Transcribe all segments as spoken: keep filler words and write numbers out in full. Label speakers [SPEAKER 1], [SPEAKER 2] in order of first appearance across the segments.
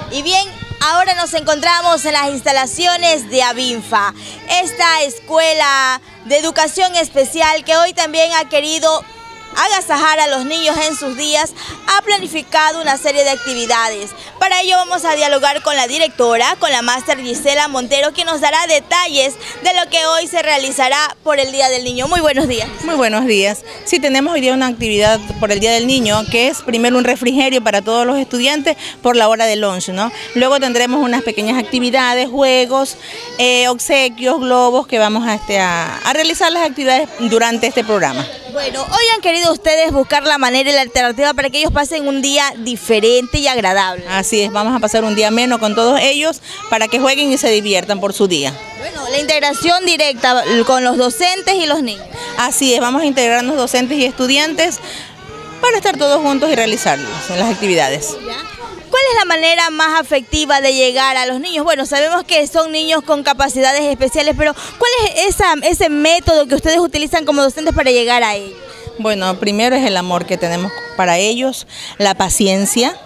[SPEAKER 1] Y bien, ahora nos encontramos en las instalaciones de Avinfa, esta escuela de educación especial que hoy también ha querido agasajar a los niños en sus días, ha planificado una serie de actividades. Para ello vamos a dialogar con la directora, con la máster Gisela Montero, quien nos dará detalles de lo que hoy se realizará por el Día del Niño. Muy buenos días.
[SPEAKER 2] Muy buenos días. Sí, tenemos hoy día una actividad por el Día del Niño, que es primero un refrigerio para todos los estudiantes por la hora de lunch, ¿no? Luego tendremos unas pequeñas actividades, juegos, eh, obsequios, globos, que vamos a, este, a, a realizar las actividades durante este programa.
[SPEAKER 1] Bueno, hoy han querido ustedes buscar la manera y la alternativa para que ellos pasen un día diferente y agradable.
[SPEAKER 2] Así es, vamos a pasar un día ameno con todos ellos para que jueguen y se diviertan por su día.
[SPEAKER 1] Bueno, la integración directa con los docentes y los niños.
[SPEAKER 2] Así es, vamos a integrarnos docentes y estudiantes para estar todos juntos y realizarlos en las actividades.
[SPEAKER 1] ¿Cuál es la manera más afectiva de llegar a los niños? Bueno, sabemos que son niños con capacidades especiales, pero ¿cuál es esa, ese método que ustedes utilizan como docentes para llegar a ellos?
[SPEAKER 2] Bueno, primero es el amor que tenemos para ellos, la paciencia,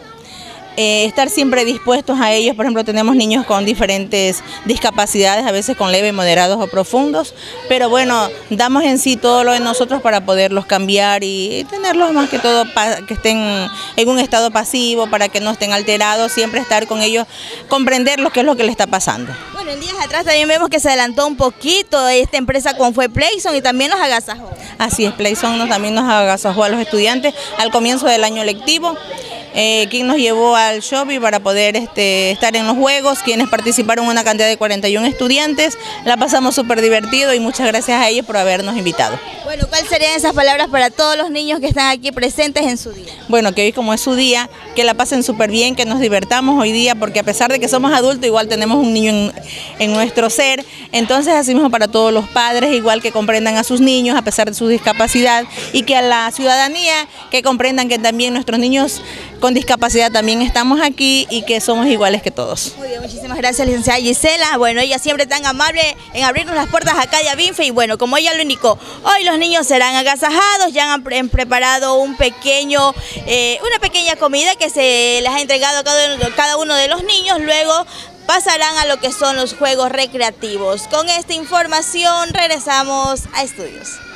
[SPEAKER 2] eh, estar siempre dispuestos a ellos. Por ejemplo, tenemos niños con diferentes discapacidades, a veces con leves, moderados o profundos, pero bueno, damos en sí todo lo de nosotros para poderlos cambiar y tenerlos más que todo que estén en un estado pasivo, para que no estén alterados, siempre estar con ellos, comprender lo que es lo que les está pasando.
[SPEAKER 1] Bueno, en días atrás también vemos que se adelantó un poquito esta empresa como fue Playson y también los agasajó.
[SPEAKER 2] Así es, Playson nos, también nos agasajó a los estudiantes al comienzo del año lectivo. Eh, quien nos llevó al shopping para poder este, estar en los juegos, quienes participaron una cantidad de cuarenta y un estudiantes. La pasamos súper divertido y muchas gracias a ellos por habernos invitado.
[SPEAKER 1] Bueno, ¿cuáles serían esas palabras para todos los niños que están aquí presentes en su día?
[SPEAKER 2] Bueno, que hoy como es su día, que la pasen súper bien, que nos divertamos hoy día, porque a pesar de que somos adultos, igual tenemos un niño en, en nuestro ser. Entonces, así mismo para todos los padres, igual que comprendan a sus niños a pesar de su discapacidad, y que a la ciudadanía que comprendan que también nuestros niños con discapacidad también estamos aquí y que somos iguales que todos.
[SPEAKER 1] Muy bien, muchísimas gracias, licenciada Gisela. Bueno, ella siempre tan amable en abrirnos las puertas acá de Avinfa y bueno, como ella lo indicó, hoy los niños serán agasajados, ya han pre preparado un pequeño, eh, una pequeña comida que se les ha entregado a cada, cada uno de los niños, luego pasarán a lo que son los juegos recreativos. Con esta información regresamos a estudios.